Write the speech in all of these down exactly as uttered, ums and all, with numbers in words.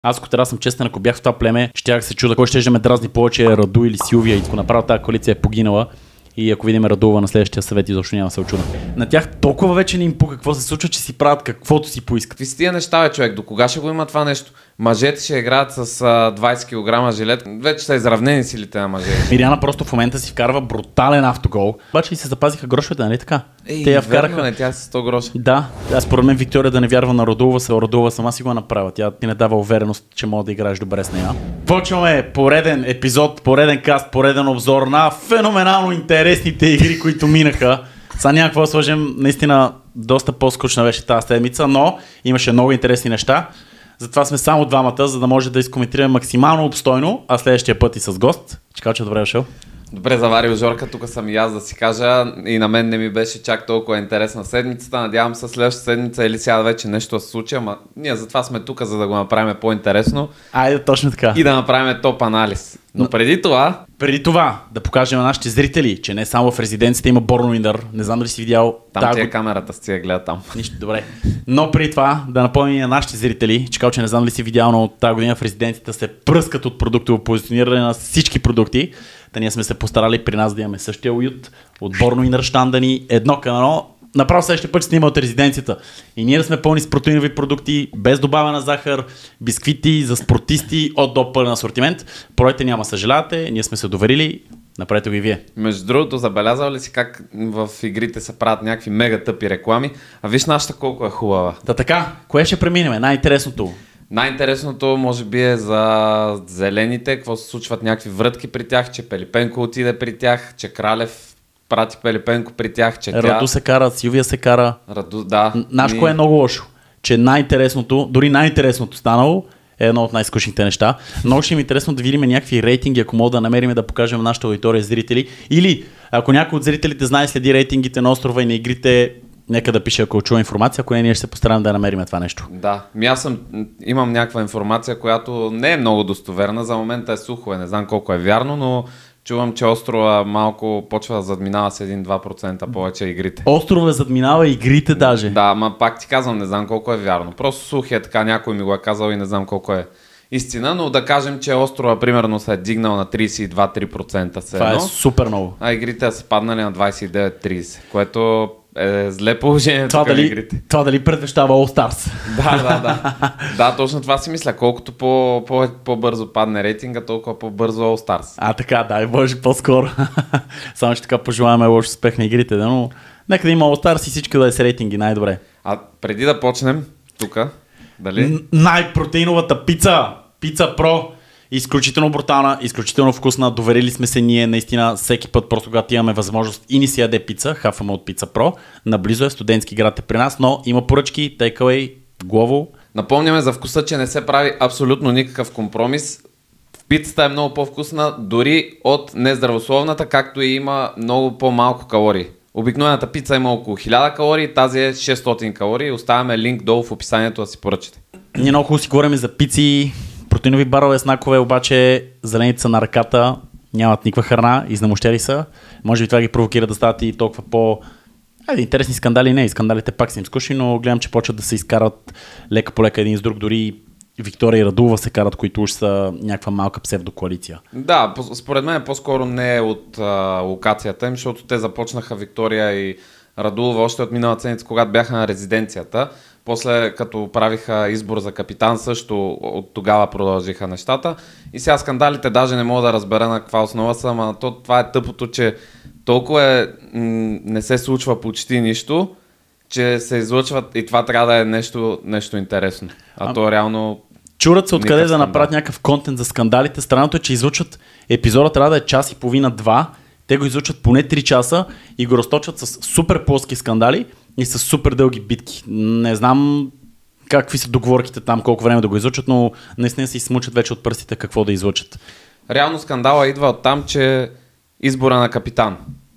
Аз, ако трябва съм честен, ако бях в това племе, щях се чуда кой ще ме дразни повече, Раду или Силвия, и ако направо тази коалиция е погинала. И ако видим Радулова на следващия съвет, изобщо няма да се очудя. На тях толкова вече не им пука какво се случва, че си правят каквото си поискат. Какви си тия неща, бе, човек? До кога ще го има това нещо? Мъжете ще играят с а, двайсет килограма жилет. Вече са изравнени силите на мъжете. Мириана просто в момента си вкарва брутален автогол. Обаче и се запазиха грошовете, нали така? Ей, те я вкараха. вкараха. Не, тя с сто гроша. Да, аз според мен Виктория да не вярва на Радулова, се Радулова сама си го направя. Тя ти не дава увереност, че мога да играеш добре с нея. Почваме пореден епизод, пореден каст, пореден обзор на феноменално интересните игри, които минаха. Сега няма какво да сложим, наистина доста по-скучна беше тази седмица, но имаше много интересни неща. Затова сме само двамата, за да може да изкоментираме максимално обстойно, а следващия път и с гост. Чекалче, добре дошъл. Добре заварил, Жорка, тук съм и аз да си кажа, и на мен не ми беше чак толкова интересна седмицата. Надявам се следващата седмица или сега вече нещо да се случи, ама ние затова сме тук, за да го направим по-интересно. Айде, точно така. И да направим топ анализ. Но преди това... Преди това да покажем на нашите зрители, че не само в резиденцията има Борнуиндър. Не знам дали си видял. Там ти е камерата, си я гледа там. Нищо, добре. Но преди това да напомня на нашите зрители, че че не знам дали си видял, но тази година в резиденцията се пръскат от продуктово позициониране на всички продукти. Та ние сме се постарали при нас да имаме същия уют, отборно и нърщанда ни, едно към едно. Направо следващия път ще снима от резиденцията. И ние да сме пълни с протеинови продукти, без добавена захар, бисквити за спортисти от до пълен асортимент. Проекта няма съжалявате, ние сме се доверили, направете го и вие. Между другото, забелязал ли си как в игрите се правят някакви мега тъпи реклами, а виж нашата колко е хубава. Та така, кое ще преминем? Най-интересното? Най-интересното може би е за зелените, какво се случват някакви врътки при тях, че Пелипенко отиде при тях, че Кралев прати Пелипенко при тях, че тя... Раду се кара, Силвия се кара. Раду, да. Наш кое е много лошо, че най-интересното, дори най-интересното станало е едно от най-скучните неща. Много ще ми е интересно да видим някакви рейтинги, ако мога да намерим да покажем на нашата аудитория зрители. Или ако някой от зрителите знае, следи рейтингите на острова и на игрите, нека да пише, ако чува информация, ако не, ние ще се постараем да намерим това нещо. Да, ми аз съм, имам някаква информация, която не е много достоверна, за момента е сухо, не знам колко е вярно, но чувам, че острова малко почва да задминава с един-два процента повече игрите. Острова задминава игрите даже? Да, ма пак ти казвам, не знам колко е вярно. Просто сух е така, някой ми го е казал и не знам колко е истина, но да кажем, че острова примерно се е дигнал на трийсет и два до три процента. Това едно, е супер много. А игрите са паднали на двайсет и девет до трийсет, което е зле положение. Това дали, игрите. Това дали предвещава All Stars? Да, да, да. Да, точно това си мисля. Колкото по, по, по-бързо падне рейтинга, толкова по-бързо All Stars. А така, дай Боже, по-скоро. Само че така пожелаваме лош успех на игрите, да, но нека да има All Stars и всички да е с рейтинги, най-добре. А преди да почнем, тук, дали? Най-протеиновата пица, Пица Про, изключително брутална, изключително вкусна, доверили сме се ние, наистина всеки път, просто когато имаме възможност и ни си яде пица, хафаме от Пица Про, наблизо е, студентски град е при нас, но има поръчки, takeaway, главо. Напомняме за вкуса, че не се прави абсолютно никакъв компромис. Пицата е много по-вкусна, дори от нездравословната, както и има много по-малко калории. Обикновената пица има около хиляда калории, тази е шестстотин калории. Оставяме линк долу в описанието да си поръчате. Ние много хубаво си говорим за пици, протеинови барове, снакове, обаче зелените са на ръката, нямат никаква храна, изнамощери са. Може би това ги провокира да стават и толкова по... Айде, интересни скандали, не, и скандалите пак са им скучни, но гледам, че почват да се изкарат лека по лека един с друг, дори Виктория и Радулова се карат, които уж са някаква малка псевдокоалиция. Да, според мен по-скоро не е от а, локацията им, защото те започнаха Виктория и Радулова още от миналата седмица, когато бяха на резиденцията. После като правиха избор за капитан, също от тогава продължиха нещата. И сега скандалите даже не мога да разбера на каква основа са, но то, това е тъпото, че толкова е, м- не се случва почти нищо, че се излъчват и това трябва да е нещо, нещо интересно. А, а то реално... Чурат се откъде да направят някакъв контент за скандалите. Странното е, че излъчват епизода, трябва да е час и половина-два. Те го излъчват поне три часа и го разточват с супер плоски скандали и с супер дълги битки. Не знам какви са договорките там, колко време да го излъчат, но наистина си смучат вече от пръстите какво да излъчат. Реално скандала идва от там, че избора на капитан,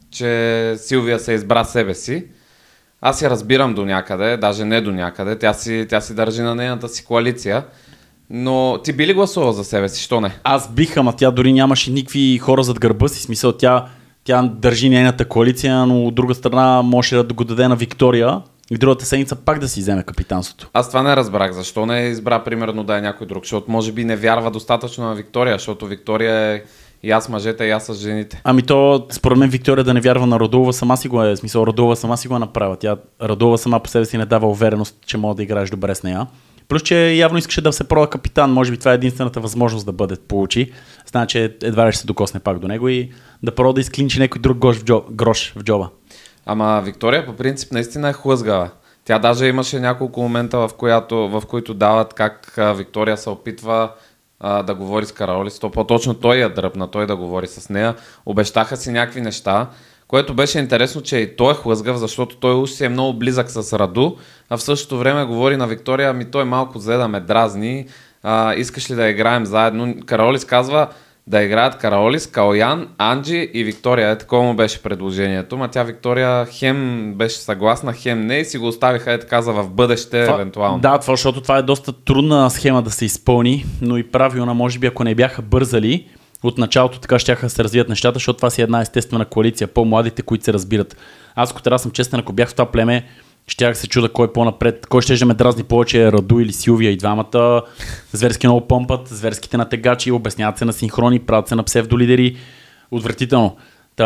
че Силвия се избра себе си. Аз я разбирам до някъде, даже не до някъде, тя си, тя си държи на нейната си коалиция. Но ти би ли гласувал за себе си, що не? Аз бих, ама тя дори нямаше никакви хора зад гърба си, смисъл тя, тя държи нейната коалиция, но от друга страна може да го даде на Виктория и другата седмица пак да си вземе капитанството. Аз това не разбрах. Защо не избра примерно да е някой друг? Защото може би не вярва достатъчно на Виктория, защото Виктория е и аз мъжете, и аз с жените. Ами то, според мен Виктория да не вярва на Радулова, сама си го е, смисъл Радулова сама си го е направила. Тя Радулова сама по себе си не дава увереност, че може да играеш добре с нея. Плюс, че явно искаше да се пробва капитан, може би това е единствената възможност да бъде получи. Знае, че едва ли ще се докосне пак до него и да пробва да изклинчи някой друг грош в, джоб, грош в джоба. Ама Виктория по принцип наистина е хлъзгава. Тя даже имаше няколко момента, в, която, в които дават как а, Виктория се опитва а, да говори с Караолис. То по-точно той я дръпна, той да говори с нея. Обещаха си някакви неща, което беше интересно, че и той е хлъзгав, защото той уж си е много близък с Раду, а в същото време говори на Виктория, ами той малко взе да ме дразни, а, искаш ли да играем заедно. Караолис казва да играят Караолис, Калоян, Анджи и Виктория. Е, такова му беше предложението, ма тя Виктория хем беше съгласна, хем не и си го оставиха е така за в бъдеще, това, евентуално. Да, това, защото това е доста трудна схема да се изпълни, но и правилна, може би ако не бяха бързали, от началото така щяха да се развият нещата, защото това си една естествена коалиция, по-младите, които се разбират. Аз, ако трябва да съм честен, ако бях в това племе, щях се чуда кой е по-напред, кой ще ме дразни повече, Раду или Силвия, и двамата зверски много помпат, зверските натегачи, обясняват се на синхрони, правят се на псевдолидери, отвратително.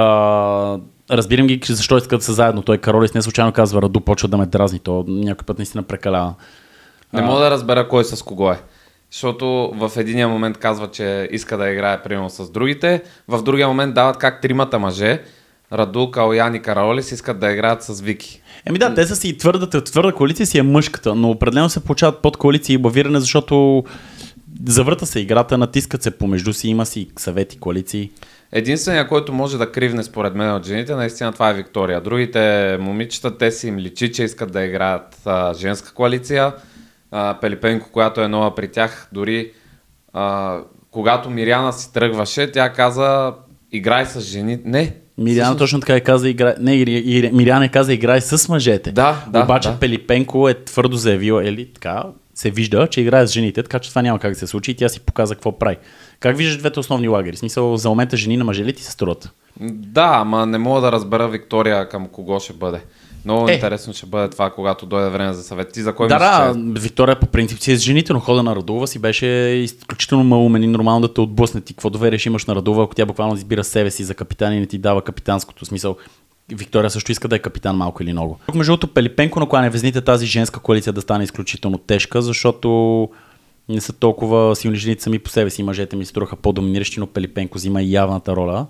Та, разбирам ги защо искат да са заедно. Той Каролис не случайно казва Раду почва да ме дразни, то някой път наистина прекалява. Не мога да разбера кой с кого е. Защото в единия момент казва, че иска да играе примерно с другите, в другия момент дават как тримата мъже, Раду, Калоян и Караолис, искат да играят с Вики. Еми да, те са си твърдата, твърда коалиция си е мъжката, но определено се получават под коалиции и бавиране, защото завърта се играта, натискат се помежду си, има си съвети, коалиции. Единственият, който може да кривне според мен от жените, наистина това е Виктория. Другите момичета, те си им личи, че искат да играят а, женска коалиция. А, Пелипенко, която е нова при тях, дори а, когато Миряна си тръгваше, тя каза играй с жени. Не. Миряна всъщност... точно така и каза, игра... не, и, и, Миряна каза играй с мъжете. Да, да. Обаче да. Пелипенко е твърдо заявила, или така, се вижда, че играе с жените, така че това няма как да се случи и тя си показа какво прави. Как виждаш двете основни лагери? В смисъл, за момента жени на мъже ли ти се струват? Да, ама не мога да разбера Виктория към кого ще бъде. Много е. интересно ще бъде това, когато дойде време за съвет. Ти за кой да, мислиш? Да, че... Виктория по принцип си е с жените, но хода на Радулова си беше изключително малумен и нормално да те отблъсне. Ти какво доверие имаш на Радулова, ако тя буквално избира себе си за капитан и не ти дава капитанското смисъл. Виктория също иска да е капитан малко или много. Тук между другото Пелипенко накланя везните тази женска коалиция да стане изключително тежка, защото не са толкова силни жените сами по себе си. Мъжете ми се струха по-доминиращи, но Пелипенко взима и явната роля.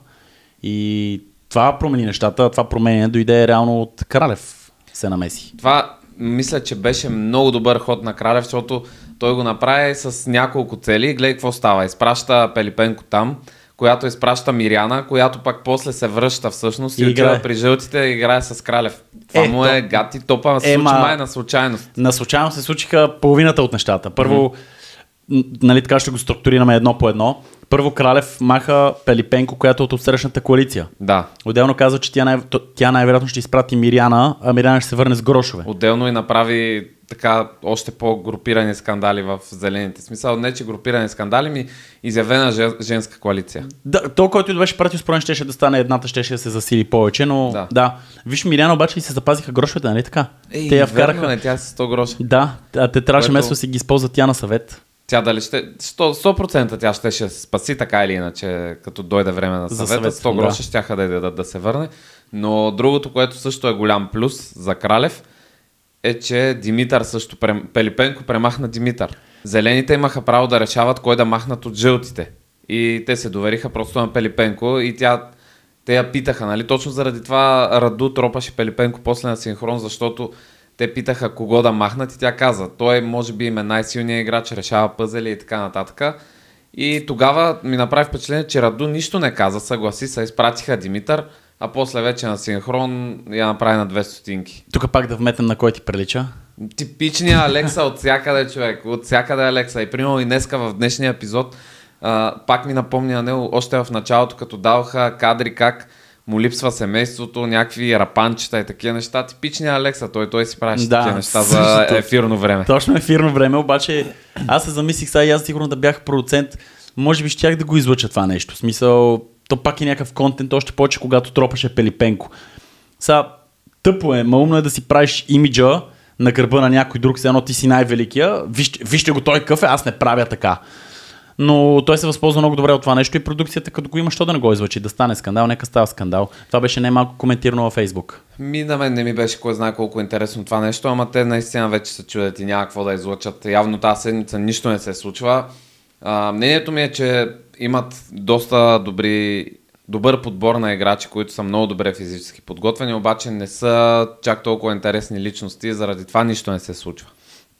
И това промени нещата, това променение дойде реално от Кралев се намеси. Това мисля, че беше много добър ход на Кралев, защото той го направи с няколко цели. Гледай какво става. Изпраща Пелипенко там, която изпраща Миряна, която пак после се връща всъщност и, и отива при жълтите и играе с Кралев. Това е, му е то... гати топа, се е, случи май на случайност. На случайност се случиха половината от нещата. Първо, mm-hmm. нали така ще го структурираме едно по едно. Първо Кралев маха Пелипенко, която е от отсрещната коалиция. Да. Отделно каза, че тя, най- тя най-вероятно ще изпрати Миряна, а Миряна ще се върне с грошове. Отделно и направи така още по-групирани скандали в зелените. Смисъл, не че групирани скандали, ми изявена женска коалиция. Да, то, който беше пратил според щеше да стане едната, щеше да се засили повече, но да. да. Виж, Миряна обаче и се запазиха грошовете, нали така? Ей, те я вкараха. вкараха. Не, тя е с сто гроша. Да, а те трябваше Което... место си ги използват тя на съвет. Тя дали ще... сто процента тя ще се спаси така или иначе, като дойде време на съвета. съвет, сто гроша да. Щяха да дадат да се върне. Но другото, което също е голям плюс за Кралев, е, че Димитър също, Пелипенко премахна Димитър. Зелените имаха право да решават кой да махнат от жълтите. И те се довериха просто на Пелипенко и тя, те я питаха, нали? Точно заради това Раду тропаше Пелипенко после на синхрон, защото те питаха кого да махнат и тя каза, той може би им е най-силният играч, решава пъзели и така нататък. И тогава ми направи впечатление, че Раду нищо не каза, съгласи се, изпратиха Димитър, а после вече на синхрон я направи на две стотинки. Тук пак да вметнем на кой ти прилича. Типичният Алекса от всякъде, човек, от всякъде Алекса. И примерно и днеска в днешния епизод а, пак ми напомня на него още в началото, като даваха кадри как му липсва семейството, някакви рапанчета и такива неща. Типичният Алекса, той, той си правеше да, такива неща за ефирно време. Точно ефирно време, обаче аз се замислих сега и аз сигурно да бях продуцент, може би щях да го излъча това нещо. В смисъл, то пак е някакъв контент, още повече когато тропаше Пелипенко. Сега, Тъпо е, ма умно е да си правиш имиджа на гърба на някой друг, все едно ти си най-великия. Вижте, вижте го той какъв е, аз не правя така. Но той се възползва много добре от това нещо и продукцията, като го има, що да не го излъчи, да стане скандал, нека става скандал. Това беше най-малко коментирано във Фейсбук. Ми на мен не ми беше кой знае колко интересно това нещо, ама те наистина вече се чудят и няма какво да излъчат. Явно тази седмица нищо не се случва. А, мнението ми е, че имат доста добри, добър подбор на играчи, които са много добре физически подготвени, обаче не са чак толкова интересни личности, заради това нищо не се случва.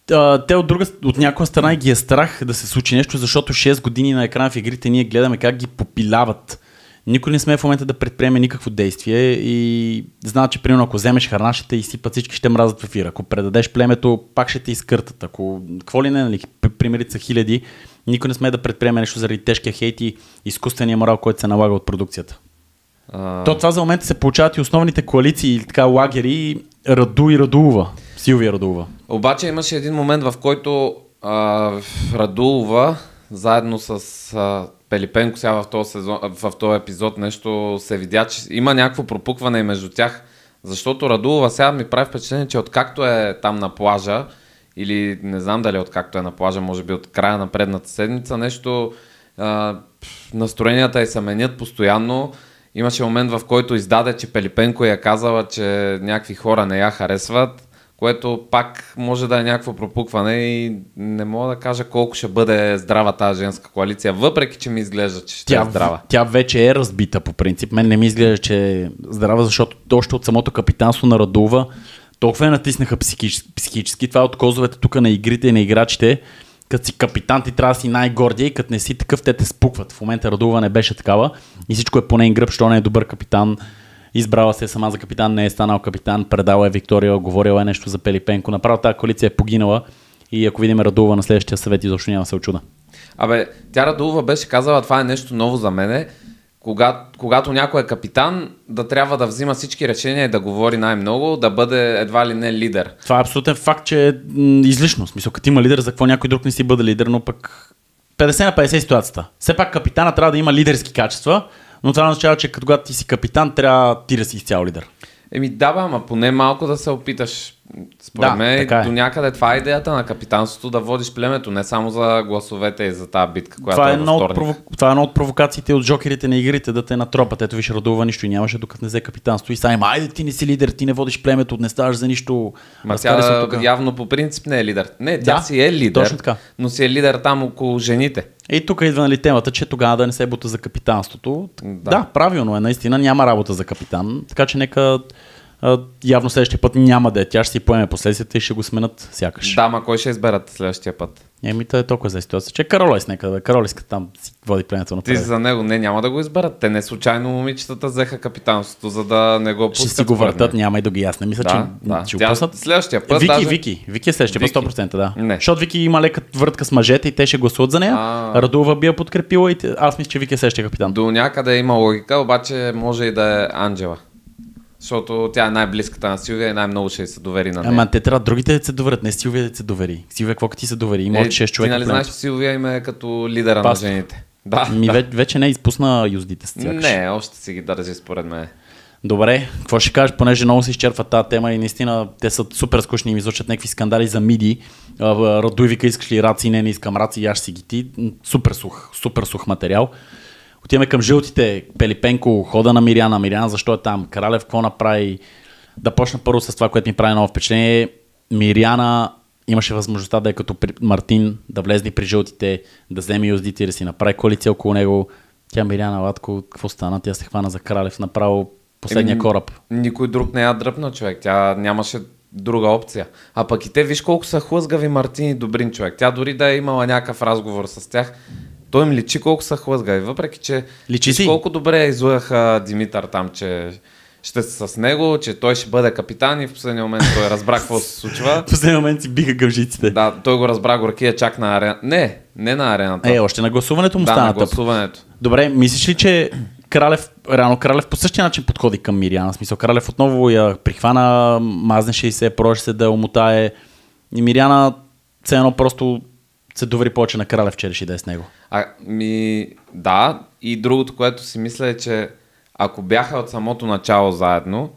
Те от друга, от някоя страна ги е страх да се случи нещо, защото шест години на екран в игрите ние гледаме как ги попиляват. Никой не сме в момента да предприеме никакво действие и знаят, че примерно ако вземеш хранашите и сипат, всички ще мразят в ефира. Ако предадеш племето, пак ще те изкъртат. Ако какво ли не, нали, примерите са хиляди, никой не сме да предприеме нещо заради тежкия хейт и изкуствения морал, който се налага от продукцията. А... То това за момента се получават и основните коалиции или така лагери Раду и Радулова. Силвия Радулова. Обаче имаше един момент, в който а, Радулова заедно с а, Пелипенко сега в този, сезон, в този епизод нещо се видя, че има някакво пропукване между тях, защото Радулова сега ми прави впечатление, че откакто е там на плажа, или не знам дали откакто е на плажа, може би от края на предната седмица, нещо а, настроенията й се менят постоянно. Имаше момент, в който издаде, че Пелипенко я казала, че някакви хора не я харесват, което пак може да е някакво пропукване и не мога да кажа колко ще бъде здрава тази женска коалиция, въпреки че ми изглежда, че ще тя, е здрава. Тя вече е разбита по принцип. Мен не ми изглежда, че е здрава, защото още от самото капитанство на Радулова толкова я натиснаха психически. психически. Това от козовете тук на игрите и на играчите. Като си капитан, ти трябва да си най-гордия и като не си такъв, те те спукват. В момента Радулова не беше такава и всичко е по нейн гръб, що не е добър капитан. Избрала се сама за капитан, не е станал капитан, предала е Виктория, говорила е нещо за Пелипенко. Направо тази коалиция е погинала и ако видим Радулова на следващия съвет, изобщо няма да се очуда. Абе, тя Радулова беше казала, това е нещо ново за мене, Кога, когато някой е капитан, да трябва да взима всички решения и да говори най-много, да бъде едва ли не лидер. Това е абсолютен факт, че е излишно. В смисъл, като има лидер, за какво някой друг не си бъде лидер, но пък петдесет на петдесет ситуацията. Все пак капитана трябва да има лидерски качества, но това означава, че когато ти си капитан, трябва ти да си изцяло лидер. Еми да, бе, ама поне малко да се опиташ. Според да, мен е. до някъде това е идеята на капитанството, да водиш племето, не само за гласовете и за тази битка, която това е, е във вторник. Прово... Това е едно от провокациите от жокерите на игрите, да те натропат. Ето виж, Радулова нищо и нямаше, докато не взе капитанство. И сега има, айде ти не си лидер, ти не водиш племето, не ставаш за нищо. Ма тя явно по принцип не е лидер. Не, тя да, си е лидер, точно така. Но си е лидер там около жените. И тук идва нали темата, че тогава да не се бута за капитанството. Да. да, правилно е, наистина няма работа за капитан, така че нека Uh, явно следващия път няма да е. Тя ще си поеме последствията и ще го сменят сякаш. Да, ма кой ще изберат следващия път? Еми, то е толкова за ситуация, че Каролайс нека да Каролайска там си води племето на Ти за него не, няма да го изберат. Те не случайно момичетата взеха капитанството, за да не го пускат. Ще си го въртат, няма и да ги ясне. Мисля, да, че да. ще го пуснат. Следващия път. Вики, даже... Вики, Вики е следващия път сто процента, да. Не. Защото Вики има лека въртка с мъжете и те ще гласуват за нея. А... Радулова би я подкрепила и аз мисля, че Вики е следващия капитан. До някъде има логика, обаче може и да е Анджела. Защото тя е най-близката на Силвия и най-много ще се довери на нея. Ама те трябва другите да се доверят, не Силвия да се довери. Силвия какво ти се довери? Има още шест човека. Ти нали знаеш, че Силвия им е като лидера Паст. на жените? Да, Ми да. Вече, вече не изпусна юздите с тях. Не, още си ги държи според мен. Добре, какво ще кажеш, понеже много се изчерпва тази тема и наистина те са супер скучни и ми излъчат някакви скандали за миди. Радуй вика, искаш ли раци? Не, не искам раци, яш си ги ти. Супер сух, супер сух материал. Отиваме към жълтите. Пелипенко, хода на Миряна. Миряна защо е там? Кралев какво направи? Да почна първо с това, което ми прави ново впечатление. Миряна имаше възможността да е като Мартин, да влезе при жълтите, да вземе юздите и да си направи коалиция около него. Тя Миряна Латко, какво стана? Тя се хвана за Кралев, направо последния Еми, кораб. Никой друг не я дръпна, човек. Тя нямаше друга опция. А пък и те, виж колко са хлъзгави Мартин и Добрин, човек. Тя дори да е имала някакъв разговор с тях, той им личи колко са хлъзгави. Въпреки, че личи си. Колко добре излъгаха Димитър там, че ще са с него, че той ще бъде капитан и в последния момент той разбра какво се случва. В последния момент си биха гъмжиците. Да, той го разбра горкия чак на арена. Не, не на арената. Е, още на гласуването му да, стана на гласуването. Добре, мислиш ли, че Кралев, реално Кралев по същия начин подходи към Миряна? В смисъл, Кралев отново я прихвана, мазнеше и се, пробваше се да я омотае. И Миряна все едно просто се довери повече на Кралев, че реши да е с него. А, ми, да, и другото, което си мисля е, че ако бяха от самото начало заедно,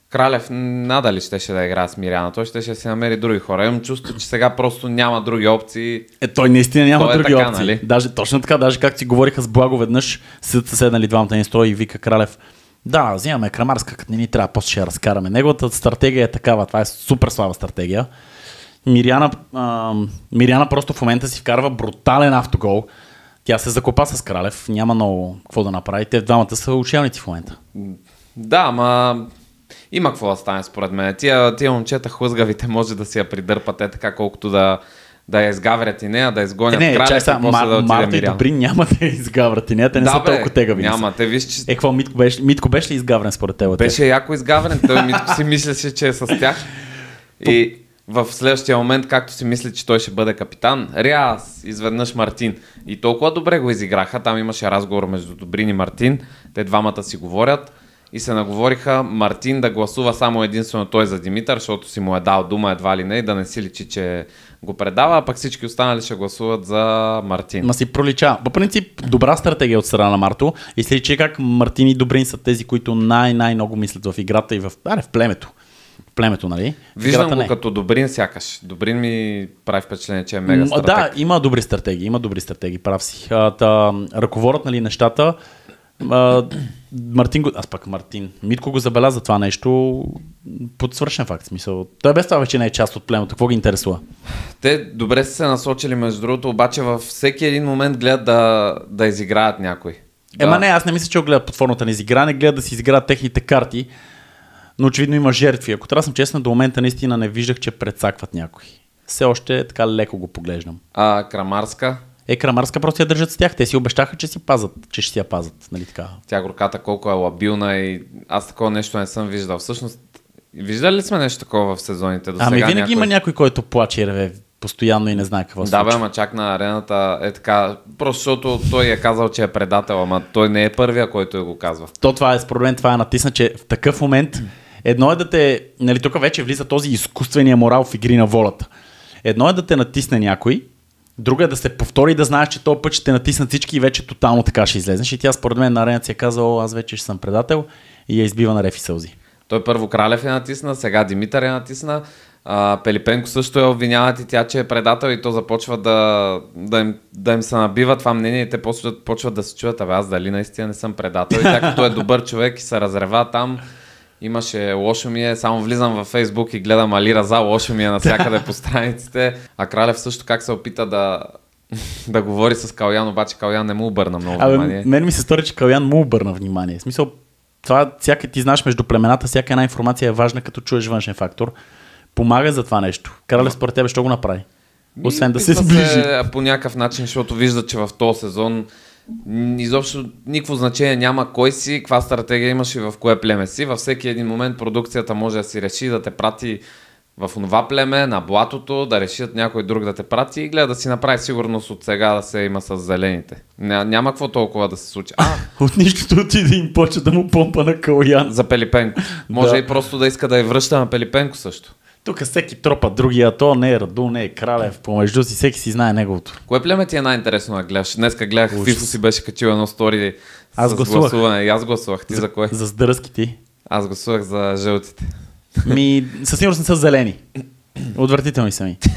Кралев надали щеше да играе с Миряна. Той щеше да си намери други хора. Имам чувство, че сега просто няма други опции. Е, той наистина няма той е други така, опции. нали? Даже, точно така, даже както си говориха с Благо веднъж, седят седнали двамата ни стои и вика Кралев: да, взимаме Крамарска, като не ни трябва, после ще я разкараме. Неговата стратегия е такава, това е супер слаба стратегия. Миряна, а, Миряна просто в момента си вкарва брутален автогол. Тя се закопа с Кралев, няма много какво да направи. Те двамата са учебници в момента. Да, ама има какво да стане според мен. Тия, тия момчета хлъзгавите може да си я придърпат е така, колкото да, да я изгаврят и нея, да изгонят е, не, Кралев чай, и са, после Мар, да отиде Марта и Миряна. Добрин няма да я изгаврат и нея, те не Да, са бе, толкова тегави. няма, те виж, че... Е, какво Митко беше? Митко беше ли изгаврен според теб? Беше яко изгаврен, той Митко си мислеше, че е с тях. И в следващия момент, както си мисли, че той ще бъде капитан, ряз, изведнъж Мартин. И толкова добре го изиграха, там имаше разговор между Добрин и Мартин, те двамата си говорят и се наговориха Мартин да гласува само единствено той за Димитър, защото си му е дал дума едва ли не и да не си личи, че го предава, а пък всички останали ще гласуват за Мартин. Ма си пролича. По принцип, добра стратегия от страна на Марто и се личи как Мартин и Добрин са тези, които най-най-много мислят в играта и в, аре, в племето. В племето, нали? В Виждам играта го не. като Добрин сякаш. Добрин ми прави впечатление, че е мега М, стратег. Да, има добри стратегии, има добри стратегии, прав си. А, та, ръководят, нали, нещата. А, Мартин го, аз пак Мартин, Митко го забеляза това нещо под свършен факт, смисъл. Той без това вече не е част от племето, какво ги интересува? Те добре са се насочили между другото, обаче във всеки един момент гледат да, да изиграят някой. Ема Да. не, аз не мисля, че го гледат под формата на изигране, гледат да си изиграят техните карти, но очевидно има жертви. Ако трябва да съм честен, до момента наистина не виждах, че прецакват някой. Все още така леко го поглеждам. А Крамарска, Е, Крамарска просто я държат с тях. Те си обещаха, че си пазат, че ще си я пазат, нали така? тя горката колко е лабилна и аз такова нещо не съм виждал. Всъщност, виждали ли сме нещо такова в сезоните до Ами сега? винаги някой... има някой, който плаче и реве постоянно и не знае какво се Да, бе, случва. ама чак на арената е така, просто защото той е казал, че е предател, ама той не е първия, който го казва. То това е, според мен, това е натисна, че в такъв момент едно е да те, нали, тук вече влиза този изкуствения морал в игри на волята. Едно е да те натисне някой, друго е да се повтори и да знаеш, че този път ще те натиснат всички и вече тотално така ще излезнеш. И тя според мен на арената си е казала: аз вече ще съм предател, и я избива на реф и сълзи. Той първо Кралев е натисна, сега Димитър е натисна, а, Пелипенко също я обвиняват и тя, че е предател и то започва да, да, им, да им се набива това мнение и те почват, почват да се чуят: абе аз дали наистина не съм предател. И тя като е добър човек и се разрева там, имаше лошо ми е, само влизам във Фейсбук и гледам Али Раза, лошо ми е навсякъде по страниците, а Кралев също как се опита да, да говори с Калян, обаче Калян не му обърна много внимание. Абе, мен ми се стори, че Калян му обърна внимание. В смисъл, това, всяка, ти знаеш, между племената, всяка една информация е важна, като чуеш външен фактор. Помага за това нещо. Кралев според тебе що го направи? Освен да се Опитва сближи. се по някакъв начин, защото вижда, че в този сезон м, изобщо никакво значение няма кой си, каква стратегия имаш и в кое племе си. Във всеки един момент продукцията може да си реши да те прати в онова племе, на блатото, да решат някой друг да те прати и гледа да си направи сигурност от сега да се има с зелените. Ня, няма какво толкова да се случи. А, От нищото отиде им почва да му помпа на Калян. за Пелипенко. Може Да. и просто да иска да я връща на Пелипенко също. Тук всеки тропа другия, то не е Раду, не е Кралев, помежду си, всеки си знае неговото. Кое племе ти е най-интересно да гледаш? Днеска гледах, Ужас. Фифо си беше качил едно стори Аз с гласувах. гласуване. И аз гласувах. Ти за, за кое? За сдръзките. Аз гласувах за жълтите. Ми, със сигурност не са зелени. Отвратителни са ми.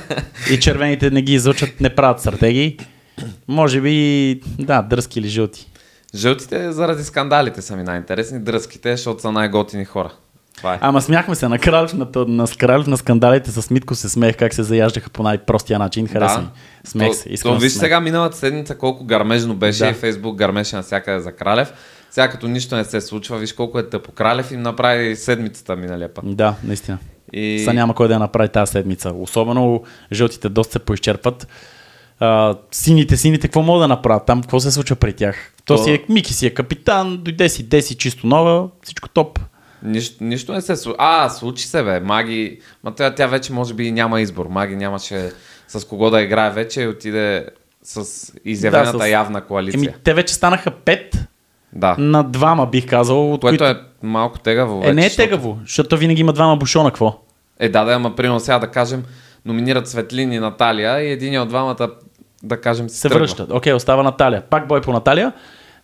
И червените не ги излъчат, не правят стратегии. Може би, да, дръзки или жълти. Жълтите заради скандалите са ми най-интересни, дръзките, защото са най-готини хора. Това е. Ама смяхме се на Кралев на, на, Кралев на скандалите с Митко, се смех как се заяждаха по най-простия начин. Хареса ми. Смех се. То, Искрено то, се виж смех. сега миналата седмица колко гармежно беше Да. и Фейсбук гармеше навсякъде за Кралев. Сега като нищо не се случва, виж колко е тъпо. Кралев им направи седмицата миналия път. Да, наистина. И... Са няма кой да я направи тази седмица. Особено жълтите доста се поизчерпват. А, сините, сините, какво могат да направят? Там какво се случва при тях? То, То- си е, Мики си е капитан, дойде си, деси чисто нова, всичко топ. Нищо, нищо не се случи. А, случи се, бе. Маги... Ма тя, тя вече може би и няма избор. Маги нямаше с кого да играе вече и отиде с изявената Да, с- явна коалиция. Еми, те вече станаха пет Да. на двама, бих казал. От Което които... е малко тегаво. Е, вече, не е защото- тегаво, защото винаги има двама бушона, какво? Е, да, да, ама примерно сега да кажем, номинират Светлин и Наталия и един от двамата, да кажем, си Се тръгва. връщат. Окей, остава Наталия. Пак бой по Наталия.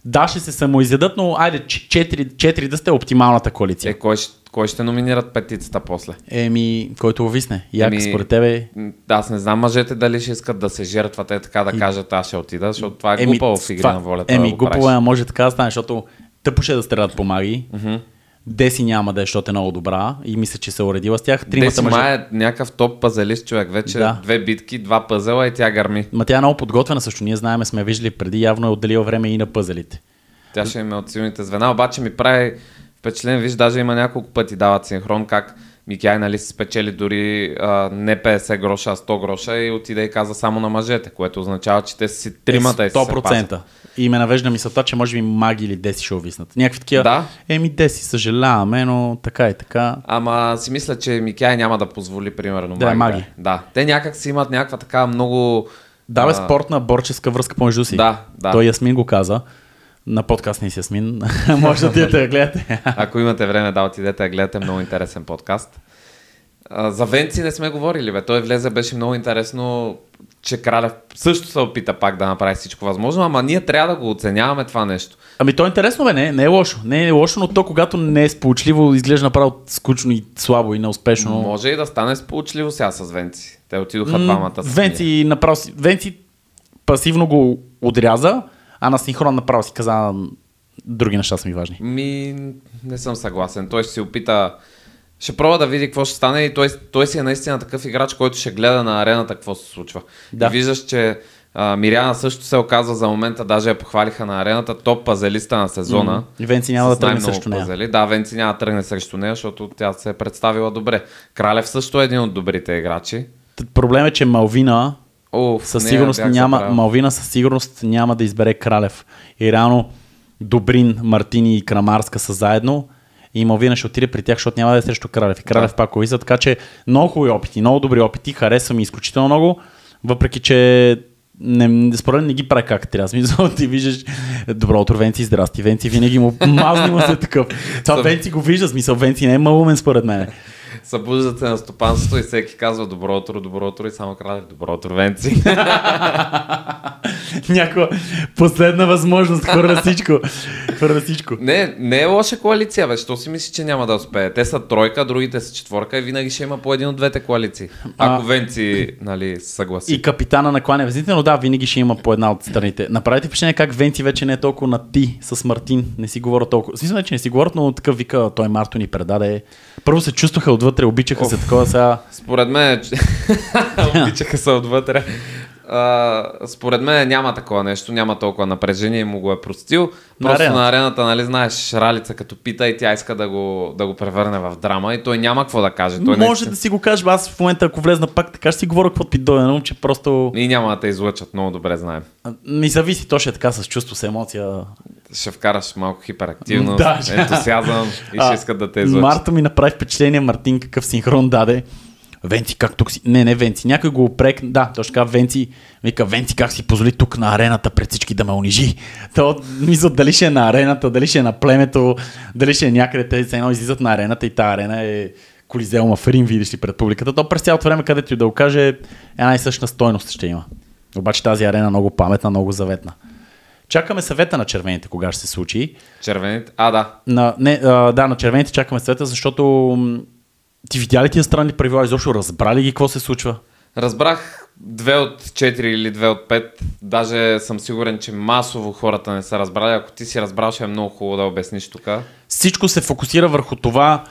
Да, ще се самоизядат, но айде четири да сте оптималната коалиция. Е, кой, кой ще номинират петицата после? Еми, който увисне. Як Еми, според тебе? Аз не знам мъжете дали ще искат да се жертват, е така да и... кажат, аз ще отида, защото това е глупаво в игри това... на волята. Еми, да глупаво е, може така да стане, защото тъпо ще да стрелят по маги. Uh-huh. Деси няма да е, защото е много добра и мисля, че се е уредила с тях. Деси мъже... май е някакъв топ пазалист човек, вече да. Две битки, два пъзела и тя гърми. Ма тя е много подготвена също, ние знаем, сме виждали преди, явно е отделила време и на пъзелите. Тя ще има от силните звена, обаче ми прави впечатление, виж, даже има няколко пъти дават синхрон, как Микяй, нали, се спечели дори а, не петдесет гроша, а сто гроша и отиде и каза само на мъжете, което означава, че те си тримата и сто процента. И ме навежда мисълта, че може би маги или деси ще увиснат. Някакви такива, да? Еми деси, съжаляваме, но така и така. Ама си мисля, че Микяй няма да позволи, примерно, да, маги. маги. Да, те някак си имат някаква така много... Да, бе, а... спортна, борческа връзка помежду си. Да, да. Той Ясмин го каза. На подкаст не си Ясмин. Може да отидете да гледате. Ако имате време да отидете да гледате, много интересен подкаст. А, за Венци не сме говорили, бе. Той влезе, беше много интересно, че Кралев също се опита пак да направи всичко възможно, ама ние трябва да го оценяваме това нещо. Ами то е интересно, бе, не, не е лошо. Не е лошо, но то когато не е сполучливо, изглежда направо скучно и слабо и неуспешно. Може и да стане сполучливо сега с Венци. Те отидоха двамата с Венци направо си, Венци пасивно го отряза, а на синхрон направо си каза, други неща са ми важни. Ми, не съм съгласен. Той ще си опита, ще пробва да види какво ще стане и той, той си е наистина такъв играч, който ще гледа на арената какво се случва. Да. И виждаш, че а, Миряна също се оказва за момента, даже я похвалиха на арената, топ пазелиста на сезона. Mm. И Венци няма да тръгне срещу нея. Пазели. Да, Венци няма да тръгне срещу нея, защото тя се е представила добре. Кралев също е един от добрите играчи. Проблем е, че Малвина Оф, със сигурност няма, Малвина със сигурност няма да избере Кралев. И реално Добрин, Мартини и Крамарска са заедно и Малвина ще отиде при тях, защото няма да е срещу Кралев. И Кралев да. Пак увиза, така че много хубави опити, много добри опити, харесва ми изключително много, въпреки че не, според не ги прави как трябва. Смисъл, ти виждаш добро утро, Венци, здрасти, Венци, винаги му мазни му се такъв. Това Венци го вижда, смисъл, Венци не е малумен според мен. Събуждат се на стопанството и всеки казва добро утро, добро утро и само Кралев добро утро, Венци. Някаква последна възможност, хвърля всичко. Хвърля всичко. Не, не е лоша коалиция, бе, що си мислиш, че няма да успее. Те са тройка, другите са четворка и винаги ще има по един от двете коалиции. Ако а, Венци, нали, съгласи. И капитана накланя везните, но да, винаги ще има по една от страните. Направете впечатление как Венци вече не е толкова на ти с Мартин. Не си говорят толкова. Смисъл, че не си говорят, но такъв вика, той Марто ни предаде. Първо се чувстваха отвътре, обичаха Оф, се такова сега. Според мен, обичаха се отвътре. Uh, според мен няма такова нещо, няма толкова напрежение и му го е простил. Просто на арената, на арената, нали, знаеш, Ралица като пита и тя иска да го, да го превърне в драма и той няма какво да каже. Той може не... да си го кажеш, аз в момента ако влезна пак така ще си говоря какво ти дойде, че просто... И няма да те излъчат, много добре знаем. Ми зависи, то ще е така с чувство, с емоция. Ще вкараш малко хиперактивност, да, ентусиазъм и ще искат да те излъчат. Марто ми направи впечатление, Мартин какъв синхрон даде. Венци, как тук си... Не, не Венци. Някой го опрек... Да, точно така, Венци... Вика, Венци, как си позволи тук на арената пред всички да ме унижи? То, мисля, дали ще е на арената, дали ще е на племето, дали ще е някъде, те се едно излизат на арената и тази арена е Колизеум Африн, видиш ли, пред публиката. То през цялото време, където и да го каже, една и съща стойност ще има. Обаче тази арена е много паметна, много заветна. Чакаме съвета на червените, кога ще се случи. Червените? А, да. На, не, а, да, на червените чакаме съвета, защото... Ти видя ли тия странни правила, изобщо разбрали ги какво се случва? Разбрах две от четири или две от пет. Даже съм сигурен, че масово хората не са разбрали. Ако ти си разбрал, ще е много хубаво да обясниш тук. Всичко се фокусира върху това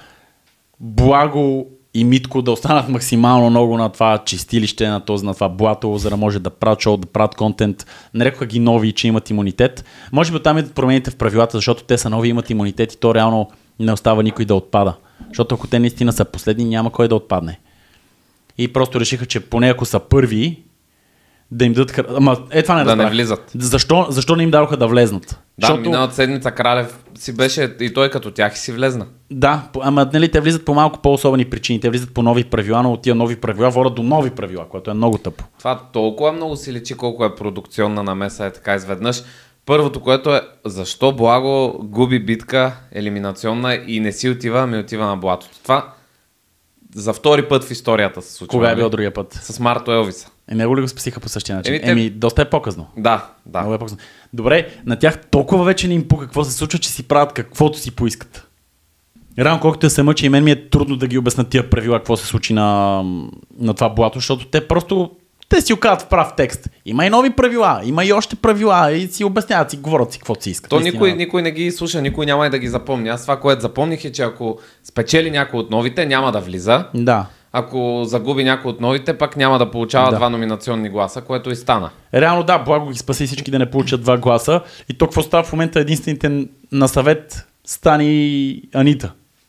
Благо и Митко да останат максимално много на това чистилище, на, този, на това блато, за да може да правят шоу, да правят контент. Нарекоха ги нови, че имат имунитет. Може би оттам идват промените в правилата, защото те са нови, имат имунитет и то реално не остава никой да отпада. Защото ако те наистина са последни, няма кой да отпадне. И просто решиха, че поне ако са първи, да им дадат... Ама е това не да разбрах. Не влизат. Защо, защо не им дадоха да влезнат? Да, защото... миналата седмица Кралев си беше и той като тях и си влезна. Да, ама нали, те влизат по малко по-особени причини. Те влизат по нови правила, но тия нови правила водят до нови правила, което е много тъпо. Това толкова много си личи, колко е продукционна намеса е така изведнъж. Първото, което е, защо Благо губи битка елиминационна и не си отива, ами отива на блатото. Това за втори път в историята се случва. Кога е бил другия път? С Марто Елвиса. Е, него ли го спасиха по същия начин? Еми, те- Еми, доста е по-късно. Да, да. Много е по-късно. Добре, на тях толкова вече не им пука какво се случва, че си правят каквото си поискат. Реално, колкото се мъчи, и мен ми е трудно да ги обяснат тия правила, какво се случи на, на това блато, защото те просто те си оказват в прав текст. Има и нови правила, има и още правила и си обясняват, си говорят си каквото си искат. То Наистина. никой, никой не ги слуша, никой няма и да ги запомни. Аз това, което запомних е, че ако спечели някой от новите, няма да влиза. Да. Ако загуби някой от новите, пък няма да получава Да. два номинационни гласа, което и стана. Реално да, Благо ги спаси всички да не получат два гласа. И то какво става в момента, единствените на съвет стани Анита.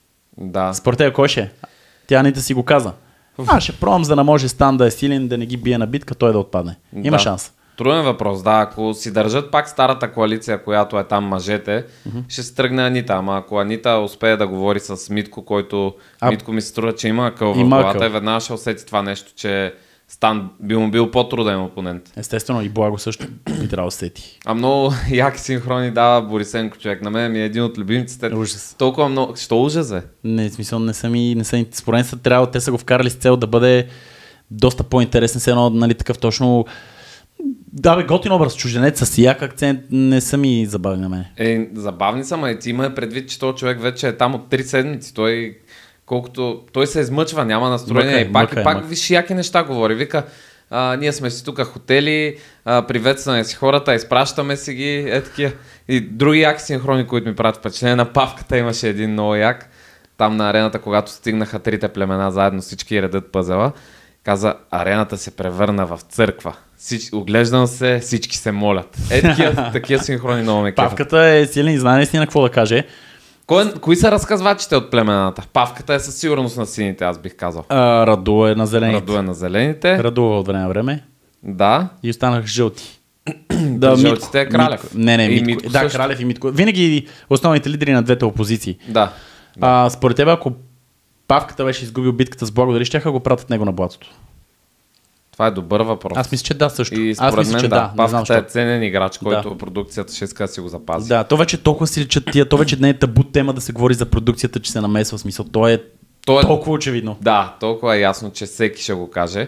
Да. Според теб кой ще е? Тя Анита си го каза. Аз ще пробвам, за да не може Стан да е силен, да не ги бие на битка, той да отпадне. Има Да. шанс. Труден въпрос, да. Ако си държат пак старата коалиция, която е там мъжете, mm-hmm. ще се тръгне Анита. Ама ако Анита успее да говори с Митко, който А... Митко ми се струва, че има къл в Има главата, къл. и веднага ще усети това нещо, че Стан би му бил по-труден опонент. Естествено и Благо също би трябвало да сети. А много яки синхрони дава Борисенко, човек. На мен ми е един от любимците. Ужас. Толкова много. Що ужас е? Не, в смисъл не са ми, не са, според мен са трябва, те са го вкарали с цел да бъде доста по-интересен, все едно, нали, такъв точно. Да, бе, готин образ, чужденец с як акцент, не са ми забавни на мен. Е, забавни са, ма и ти има предвид, че този човек вече е там от три седмици. Той колкото той се измъчва, няма настроение. Мъка е, и пак, мъка е, пак мъка. виж яки неща говори. Вика, а, ние сме си тук хотели, а, приветстваме си хората, изпращаме си ги, е такива. И други яки синхрони, които ми правят впечатление. На Павката имаше един много як. Там на арената, когато стигнаха трите племена заедно, всички редат пъзела. Каза, арената се превърна в църква. Всич... Оглеждам се, всички се молят. Е, такива, такива синхрони много ме кефат. Павката е силен и знае наистина какво да каже. Кой, кои са разказвачите от племената? Павката е със сигурност на сините, аз бих казал. А, Раду е на зелените. Раду е на зелените. Радува от време на време. Да. И останах жълти. Да, жълтите е Кралев. Митко. Не, не, И Митко. Митко Да, също. Кралев и Митко. Винаги основните лидери на двете опозиции. Да. А, според теб, ако Павката беше изгубил битката с Благо, дали ще го пратят него на блатото? Това е добър въпрос. Аз мисля, че да също. И Аз според мисля, мен че да. да. Не знам Павката е защо. ценен играч, който Да. продукцията ще иска да си го запази. Да, то вече толкова си личат тия, то вече не е табу тема да се говори за продукцията, че се намесва в смисъл. То е То е... толкова очевидно. Да, толкова е ясно, че всеки ще го каже.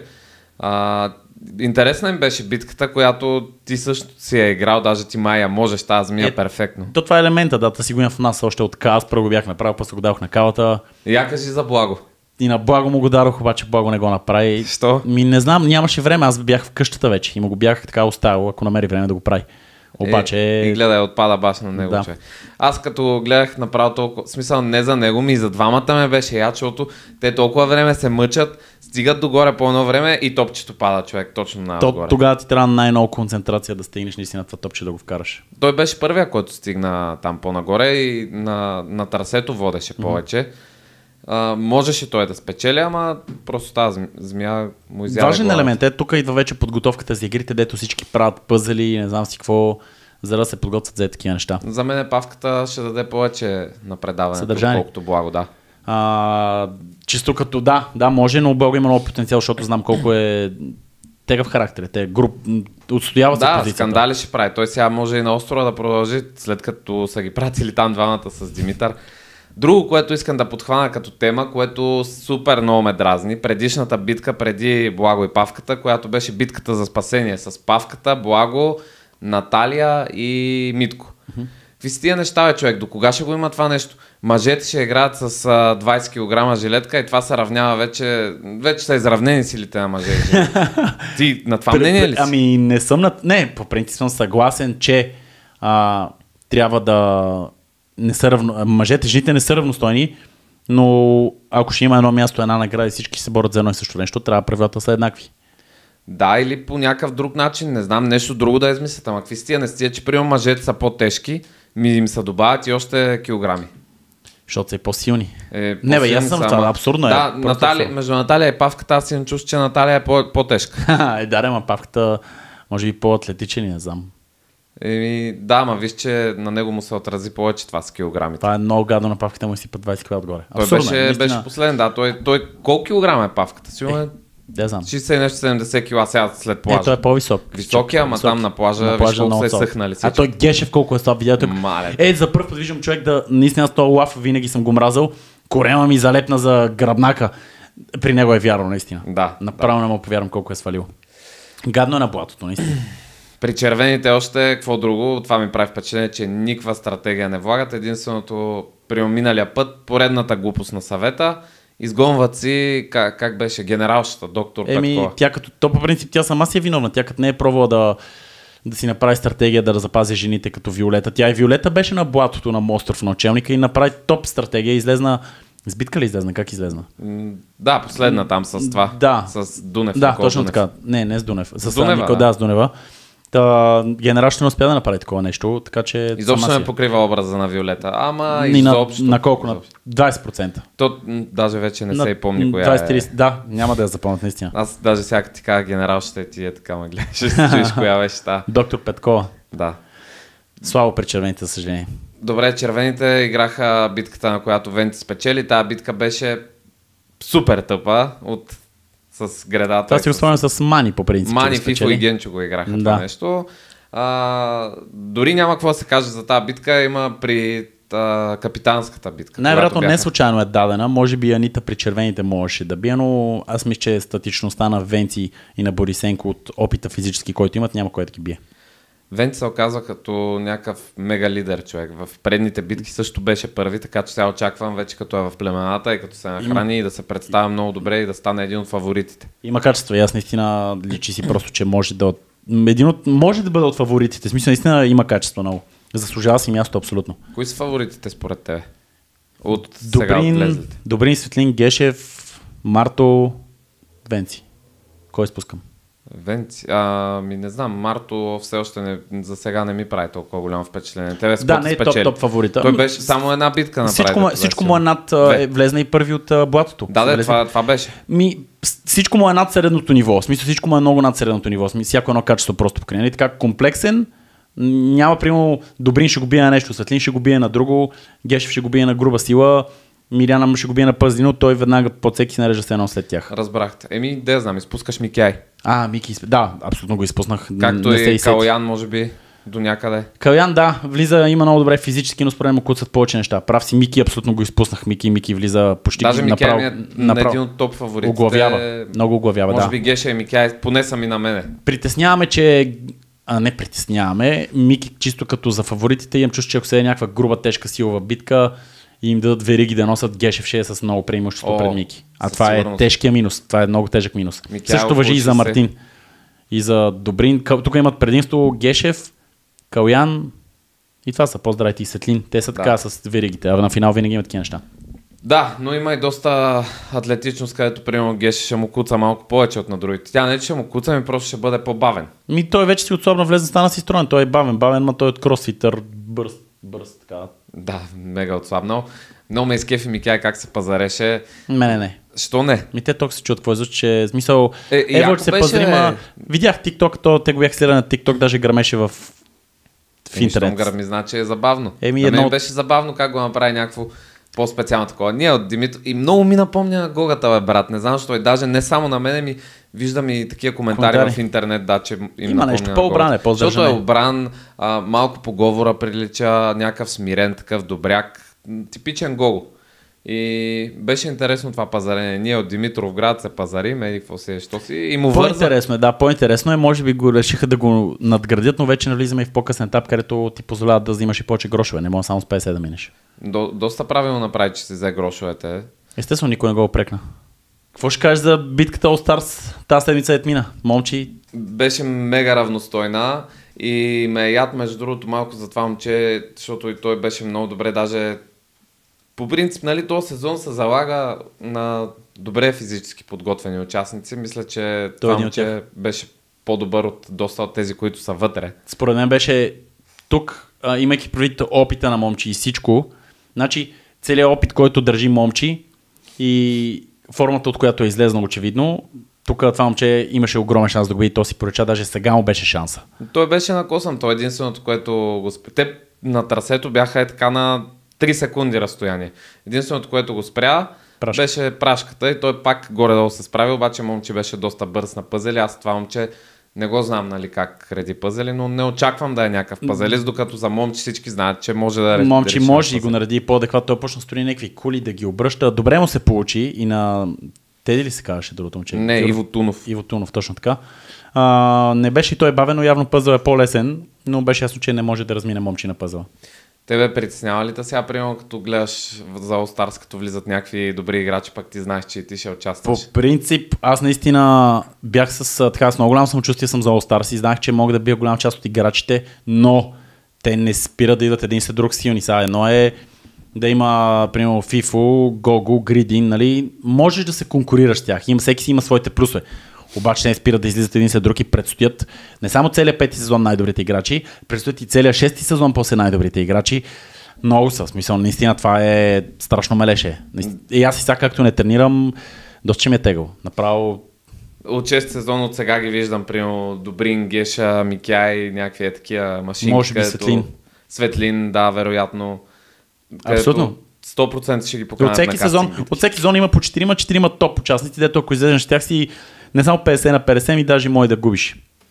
А, интересна им беше битката, която ти също си е играл, даже ти Майя можеш тази змия Е, перфектно. То това е елемента, да, да си го има в нас още от К. Аз първо го бях направил, после го дадох на кавата. Я кажи за Благо. И на Благо му го дадох, обаче Благо не го направи. Що? Ми не знам, нямаше време, аз бях в къщата вече и му го бях така оставил, ако намери време да го прави. Обаче... Е, и гледай, отпада баш на него, Да. човек. Аз като гледах направо толкова, в смисъл не за него, ми и за двамата ме беше я, защото те толкова време се мъчат, стигат догоре по едно време и топчето пада, човек, точно на То, отгоре. тогава ти трябва най-много концентрация да стигнеш наистина това топче да го вкараш. Той беше първия, който стигна там по-нагоре и на, на трасето водеше повече. А, можеше той да спечели, ама просто тази зм- змия му изяде Важен главата. елемент е, тук идва вече подготовката за игрите, дето всички правят пъзели и не знам си какво, за да се подготвят за такива неща. За мен е Павката ще даде повече на предаването, Съдържание. колкото Благо, да. А, чисто като да, да може, но Бълга има много потенциал, защото знам колко е тегъв характер. Те груп, отстояват се Да, позицията. скандали ще прави. Той сега може и на острова да продължи, след като са ги пратили там двамата с Димитър. Друго, което искам да подхвана като тема, което супер много ме дразни, предишната битка преди Благо и Павката, която беше битката за спасение с Павката, Благо, Наталия и Митко. Mm-hmm. Какви си тия неща, бе, човек? До кога ще го има това нещо? Мъжете ще играят с а, двайсет килограма жилетка и това се равнява вече... Вече са изравнени силите на мъже. Ти на това мнение ли си? Ами не съм на... Не, по принцип съм съгласен, че а, трябва да... Не са равно... Мъжете, жените не са равностойни, но ако ще има едно място, една награда и всички се борят за едно и също нещо, трябва правилата са еднакви. Да, или по някакъв друг начин, не знам, нещо друго да измислят. Ама какви си тия не стия, че примерно мъжете са по-тежки, ми им се добавят и още килограми. Защото са и по-силни. Е, Не, бе, по-силни аз съм са, това, ама- абсурдно е. Да, Просто Натали, абсурдно. между Наталия и Павката аз им чувствам, че Наталия е по- по-тежка. е, да, ма Павката може би по-атлетичен, не знам. Еми, да, ма виж, че на него му се отрази повече това с килограмите. Това е много гадно на Павката му и сипа двайсет кила отгоре. Той Абсурдно е, беше, наистина. беше последен, да. Той, той колко килограма е Павката? Сигурно е Да, знам. шейсет и нещо седемдесет кила сега след плажа. Е, той е по-висок. Високия, ама там на плажа, на виж плажа колко много се висок. съхнали А всички. той Гешев колко е слаб, видя тук. Мале. Е, за първ път виждам човек да, наистина с този лаф винаги съм го мразал. Корема ми залепна за гръбнака. При него е вярно, наистина. Да, Направо не мога повярвам колко е свалил. Гадно е на блатото, наистина. При червените още, какво друго, това ми прави впечатление, че никаква стратегия не влагат. Единственото при миналия път, поредната глупост на съвета, изгонват си, как, как беше, генералщата, доктор Еми, Петкова. тя като, то по принцип тя сама си е виновна, тя като не е пробвала да, да си направи стратегия да запази жените като Виолета. Тя и Виолета беше на блатото на остров началника и направи топ стратегия, излезна. С битка ли излезна? Как излезна? М, Да, последна там с това. Да. С Дунев. Да, Никол точно Дунев. така. Не, не с Дунев. С, С Дунева, Никол, да. да, с Дунева. Та, генерал ще не успя да направи такова нещо, така че... Изобщо сама не си е. покрива образа на Виолета. Ама Ни на, изобщо. на колко? На изобщо. двайсет процента. То м, даже вече не На се и помни коя двайсет е. трийсет Да, няма да я запомнят наистина. Аз даже сега ти кажа генерал ще ти е така ме гледаш. Ще си чуеш коя беше та. Доктор Петкова. Да. Слабо при червените, за съжаление. Добре, червените играха битката, на която Венци спечели. Тая битка беше супер тъпа от с гредата. Това си го спомням с Мани по принцип. Мани, че го Фифо спечели. и Генчо го играха Да. това нещо. А, дори няма какво да се каже за тази битка. Има при а, капитанската битка. Най-вероятно когато не бяха. случайно е дадена. Може би Анита при червените можеше да бие, но аз мисля, че статичността на Венци и на Борисенко от опита физически, който имат, няма кой да ги бие. Венци се оказва като някакъв мега лидер човек. В предните битки също беше първи, така че сега очаквам вече като е в племената и като се нахрани и да се представя много добре и да стане един от фаворитите. Има качество и аз наистина личи си просто, че може да от... Един от... може да бъде от фаворитите. В смисъл, наистина има качество много. Заслужава си място абсолютно. Кои са фаворитите според тебе? От сега Добрин, отлезлите. Добрин, Светлин, Гешев, Марто, Венци. Кой спускам? Венци, а, ми не знам, Марто все още не, за сега не ми прави толкова голямо впечатление. Тебе с Да, кого не е спечели? топ, топ фаворита. Той беше само една битка направи. Всичко, му, дето всичко беше. му е над, а, Две. е, влезна и първи от а, блатото. Да, да, Влезна- това, това беше. Ми, с- всичко му е над средното ниво. В смисъл, всичко му е много над средното ниво. В смисъл, всяко едно качество просто покрай. Нали? Така комплексен, м, няма, примерно, Добрин ще го бие на нещо, Светлин ще го бие на друго, Гешев ще го бие на груба сила, Миляна ще го бие на пъздино, той веднага под всеки се нарежда с едно след тях. Разбрахте. Еми, де знам, изпускаш Микяй. А, Мики, изп- да, абсолютно го изпуснах. Както не се и изсети. Калоян, може би, до някъде. Калян, да, влиза, има много добре физически, но според мен му куцат повече неща. Прав си, Мики, абсолютно го изпуснах. Мики, Мики влиза почти Даже Микяй направо. ми е на направо един от топ фаворитите. оглавява. Много оглавява, Може да. би Геша и Микяй, поне са ми на мене. Притесняваме, че... А, не притесняваме. Мики, чисто като за фаворитите, имам чувство, че ако се е някаква груба, тежка силова битка и им дадат вериги да носят, Гешев ще е с много преимущество О, пред Мики. А със това е сигурност. тежкия минус. Това е много тежък минус. Микяй Също въжи и отлучи за се. Мартин. И за Добрин. Къл- Тук имат предимство Гешев, Калян и това са по-здравите и Светлин. Те са Да. така с веригите, а на финал винаги имат такива неща. Да, но има и доста атлетичност, където примерно Геше ще му куца малко повече от на другите. Тя не че ще му куца, ми просто ще бъде по-бавен. Ми той вече си отслабна влезе, стана си строен. Той е бавен, бавен, ма той е от кросфитър, бърз, бърз, така. Да, мега отслабнал. Много ме изкефи Микяй как се пазареше. Не, не, не. Що не? Ми те толкова се чуят какво е, защото че в смисъл... Е, Ево, яко че се беше, пазарима. бе. Видях TikTok, то, те го бях следили на TikTok, даже гърмеше в, в Еми, щом интернет. гърми, значи е забавно. Еми, На мен едно от- беше забавно как го направи някакво по-специално такова. Ние от Димитър... И много ми напомня Гогата, бе, брат. Не знам, защо и даже не само на мене, ми виждам и такива коментари, Коментари. в интернет, да, че им Има напомня нещо, на по-обран е, Гогата. по-сдържан Защото е е. обран, а, малко по говора прилича, някакъв смирен, такъв добряк. М, Типичен Гого. И беше интересно това пазарене. Ние от Димитровград се пазарим, еди какво си е, що си. И му върза. По-интересно е, да, по-интересно е. Може би го решиха да го надградят, но вече навлизаме и в по-късен етап, където ти позволяват да взимаш и повече грошове. Не може само с петдесет да минеш. До, доста правилно направи, че си взе грошовете. Естествено, никой не го опрекна. Какво ще кажеш за битката All Stars тази седмица е мина? Момчи, Беше мега равностойна и ме е яд между другото малко за това момче, защото и той беше много добре, даже по принцип, нали, този сезон се залага на добре физически подготвени участници. Мисля, че Той е това един от момче беше по-добър от доста от тези, които са вътре. според мен беше тук, а, имайки предвид опита на Момчи и всичко, значи целият опит, който държи Момчи и формата, от която е излезнал очевидно, тук това момче имаше огромен шанс да го види, то си поръча, даже сега му беше шанса. Той беше на косъм, той е единственото, което го спря. Те на трасето бяха е така на три секунди разстояние. Единственото, което го спря, Прашка. беше прашката и той пак горе-долу се справи, обаче момче беше доста бърз на пъзели. Аз това момче не го знам, нали, как реди пъзели, но не очаквам да е някакъв пъзелист, докато за момче всички знаят, че може да реди. Момчи да реши може и на го пъзели. нареди по-адекватно, той почна да строи някакви кули, да ги обръща. Добре му се получи и на Теди ли се казваше другото момче? Не, Тюр... Иво Тунов. Иво Тунов, точно така. А, не беше и той бавен, но явно пъзъл е по-лесен, но беше ясно, че не може да размине момче на пъзъла. Тебе притеснява ли те сега, примерно, като гледаш за All Stars, като влизат някакви добри играчи, пък ти знаеш, че ти ще участваш? По принцип, аз наистина бях с, така, с много голямо самочувствие съм за All Stars и знаех, че мога да бия голяма част от играчите, но те не спират да идват един след друг силни. Сега едно е да има, примерно, FIFO, Gogo, Gridin, нали? Можеш да се конкурираш с тях. Им, всеки си има своите плюсове. Обаче не спират да излизат един след друг и предстоят не само целият пети сезон най-добрите играчи, предстоят и целият шести сезон после най-добрите играчи. Много са, в смисъл, наистина това е страшно мелеше. И аз и сега както не тренирам, доста че ми е тегъл. Направо... От шест сезон от сега ги виждам, примерно Добрин, Геша, Микяй, някакви е такива машинки. Може би Светлин. Светлин, да, вероятно. Абсолютно. сто процента ще ги поканят от всеки на сезон, кастингите. от всеки сезон има по четирима топ участници, дето ако излезеш с тях си не само петдесет на петдесет, и даже може да губиш.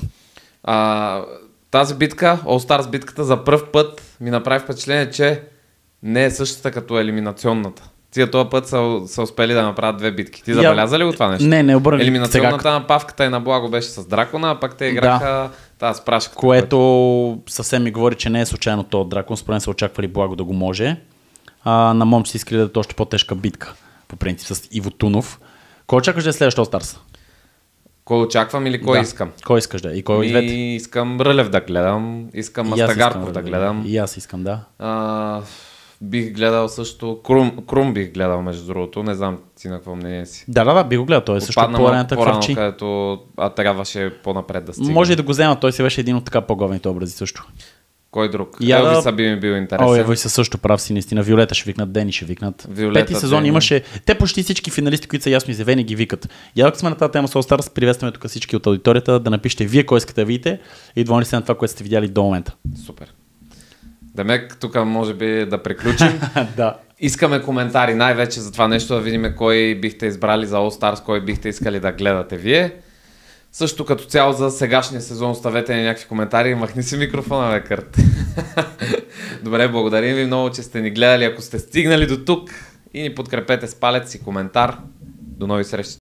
А, тази битка, All Stars битката, за пръв път ми направи впечатление, че не е същата като елиминационната. Тия този път са, са успели да направят две битки. Ти забеляза ли го това нещо? Не, не обърнах. Елиминационната сега... на Павката и на Благо беше с Дракона, а пък те играха да. тази с прашката. Което съвсем ми говори, че не е случайно то Дракон. Според мен са очаквали Благо да го може. А, на момче си искали да е още по-тежка битка. По принцип с Иво Тунов. Кой очакваш да е следващ All Stars? Кой очаквам или кой да. искам? Кой искаш да е? И кой и двете? Искам Рълев да гледам, искам Мастагарков да гледам. И аз искам, да. А, бих гледал също Крум, Крум бих гледал, между другото. Не знам ти на какво мнение си. Да, да, да, би го гледал. Той е също по-раната хвърчи. Където а, трябваше по-напред да стигне. Може и да го взема, той си беше един от така по-говните образи също. Кой друг? Я Елвиса да... би ми бил интересен. О, Елвиса също прав си, наистина. Виолета ще викнат, Дени ще викнат. Виолета, Пети сезон Дени. имаше. Те почти всички финалисти, които са ясно изявени, ги викат. Я ако сме на тази тема с All Stars, приветстваме тук всички от аудиторията да напишете вие кой искате да видите и доволни сте на това, което сте видяли до момента. Супер. Демек, тук може би да приключим. Да. Искаме коментари най-вече за това нещо, да видим кой бихте избрали за All Stars, кой бихте искали да гледате вие. Също като цяло за сегашния сезон оставете ни някакви коментари. Махни си микрофона, бе, Кърт. Добре, благодарим ви много, че сте ни гледали. Ако сте стигнали до тук и ни подкрепете с палец и коментар. До нови срещи.